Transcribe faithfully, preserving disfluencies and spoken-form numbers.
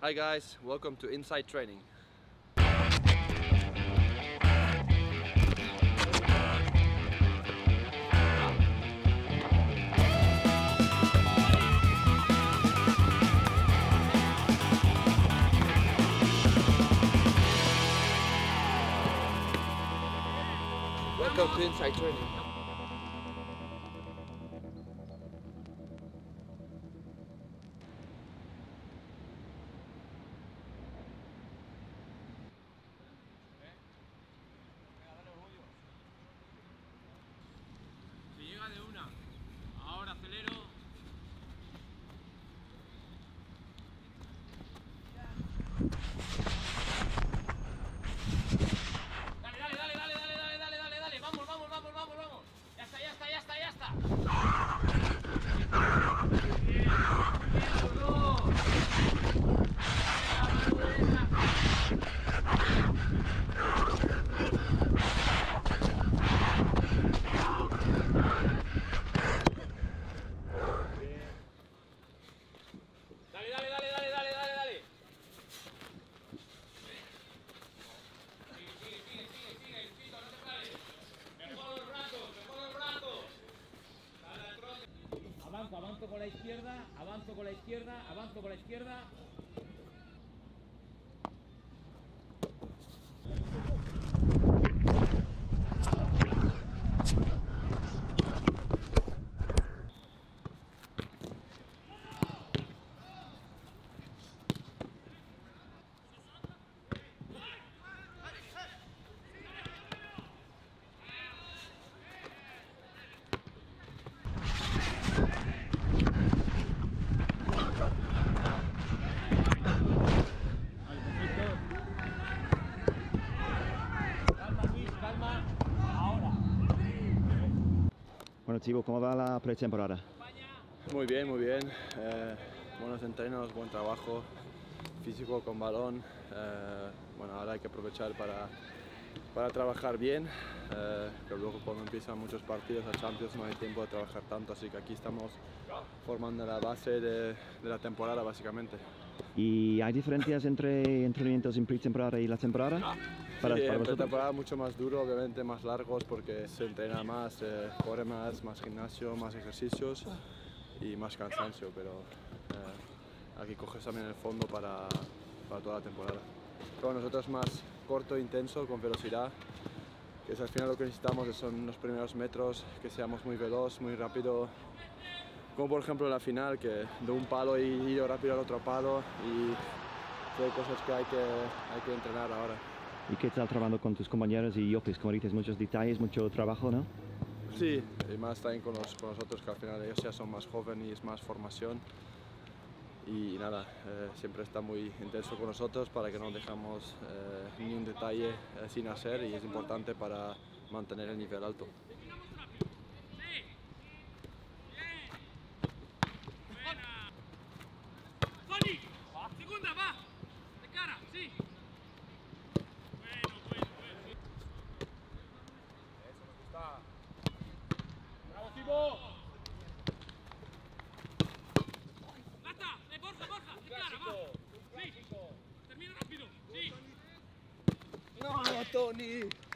Hi guys, welcome to Inside Training. Welcome to Inside Training. Si llega de una, ahora acelero. Dale, dale, dale, dale, dale, dale, dale, dale, dale, vamos, vamos, vamos, vamos, vamos. Ya está, ya está, ya está, ya está. Bien, bien, bro. Dale, dale, dale, dale, dale, dale, dale. Sigue, sigue, sigue, sigue, sigue, Luisito, no te pares. Mejor los brazos, mejor los brazos. Dale al trote. Avanzo, avanzo con la izquierda, avanzo con la izquierda, avanzo con la izquierda. Bueno, Thibaut, ¿cómo va la pretemporada? Muy bien, muy bien. Eh, buenos entrenos, buen trabajo físico con balón. Eh, bueno, ahora hay que aprovechar para, para trabajar bien, eh, pero luego cuando empiezan muchos partidos a Champions no hay tiempo de trabajar tanto, así que aquí estamos formando la base de, de la temporada básicamente. ¿Y hay diferencias entre entrenamientos en pretemporada y la temporada? Para, Sí, para en vosotros. pretemporada mucho más duro, obviamente más largos porque se entrena más, eh, corre más, más gimnasio, más ejercicios y más cansancio, pero eh, aquí coges también el fondo para, para toda la temporada. Pero nosotros más corto e intenso, con velocidad, que es al final lo que necesitamos, son los primeros metros, que seamos muy veloz, muy rápido, como por ejemplo en la final, que de un palo y ir rápido al otro palo, y son cosas que hay que, hay que entrenar ahora. ¿Y qué tal trabajando con tus compañeros y Yopis? Como dices, muchos detalles, mucho trabajo, ¿no? Sí, y más también con, los, con nosotros, que al final ellos ya son más jóvenes y es más formación. Y nada, eh, siempre está muy intenso con nosotros para que no dejamos eh, ni un detalle eh, sin hacer, y es importante para mantener el nivel alto. Segunda, va. De cara, sí. Bueno, bueno, bueno. Eso nos gusta. Bravo, Tibo. Lata, de Borja, Borja, de cara, va. Sí. Termina rápido, sí. ¡No, Tony!